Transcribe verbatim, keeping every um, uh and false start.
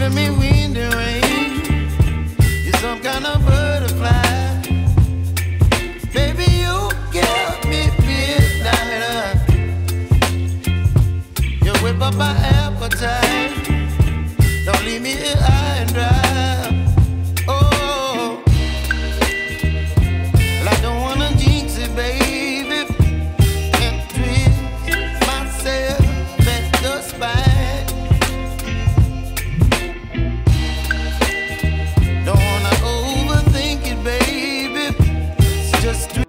giving me wind and rain. You're some kind of butterfly. Baby, you give me midnight. You whip up my appetite. Don't leave me here high and dry. Oh, well, I don't wanna jinx it, baby, and twist myself at the spine. Don't wanna overthink it, baby. It's just